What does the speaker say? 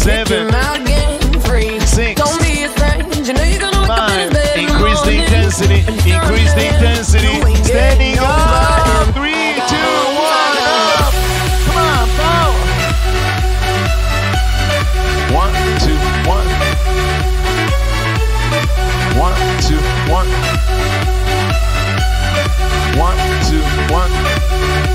7, 6, 5. Increase the intensity. Increase the intensity. Standing up. 3, 2, 1. Up. Come on, power. 1, 2, 1. 1, 2, 1. 1, 2, 1.